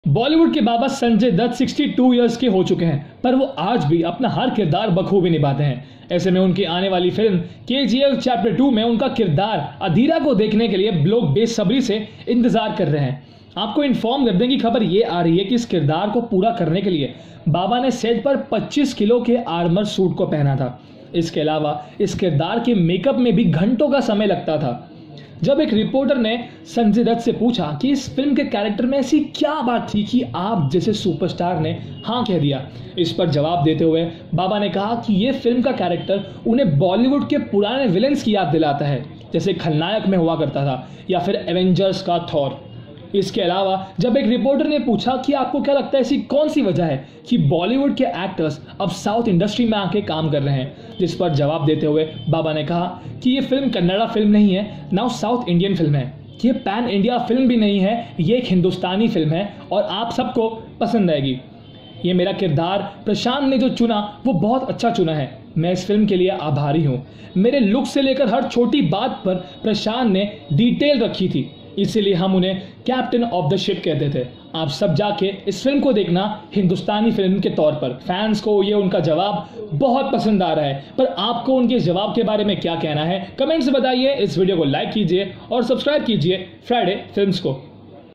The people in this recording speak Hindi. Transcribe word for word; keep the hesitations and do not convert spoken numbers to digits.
बॉलीवुड के बाबा संजय दत्त बासठ इयर्स के हो चुके हैं, पर वो आज भी अपना हर किरदार बखूबी निभाते हैं। ऐसे में उनकी आने वाली फिल्म के जी एफ चैप्टर टू में उनका किरदार अधीरा को देखने के लिए लोग बेसब्री से इंतजार कर रहे हैं। आपको इन्फॉर्म कर दें कि खबर ये आ रही है कि इस किरदार को पूरा करने के लिए बाबा ने सेट पर पच्चीस किलो के आर्मर सूट को पहना था। इसके अलावा इस किरदार के मेकअप में भी घंटों का समय लगता था। जब एक रिपोर्टर ने संजय दत्त से पूछा कि इस फिल्म के कैरेक्टर में ऐसी क्या बात थी कि आप जैसे सुपरस्टार ने हाँ कह दिया, इस पर जवाब देते हुए बाबा ने कहा कि ये फिल्म का कैरेक्टर उन्हें बॉलीवुड के पुराने विलेंस की याद दिलाता है, जैसे खलनायक में हुआ करता था या फिर एवेंजर्स का थॉर। इसके अलावा जब एक रिपोर्टर ने पूछा कि आपको क्या लगता है ऐसी कौन सी वजह है कि बॉलीवुड के एक्टर्स अब साउथ इंडस्ट्री में आके काम कर रहे हैं, जिस पर जवाब देते हुए बाबा ने कहा कि ये फिल्म कन्नड़ा फिल्म नहीं है, ना साउथ इंडियन फिल्म है, ये पैन इंडिया फिल्म भी नहीं है, ये एक हिंदुस्तानी फिल्म है और आप सबको पसंद आएगी। ये मेरा किरदार प्रशांत ने जो चुना वो बहुत अच्छा चुना है। मैं इस फिल्म के लिए आभारी हूँ। मेरे लुक से लेकर हर छोटी बात पर प्रशांत ने डिटेल रखी थी, इसीलिए हम उन्हें कैप्टन ऑफ द शिप कहते थे। आप सब जाके इस फिल्म को देखना हिंदुस्तानी फिल्म के तौर पर। फैंस को ये उनका जवाब बहुत पसंद आ रहा है, पर आपको उनके जवाब के बारे में क्या कहना है कमेंट्स बताइए। इस वीडियो को लाइक कीजिए और सब्सक्राइब कीजिए फ्राइडे फिल्म्स को।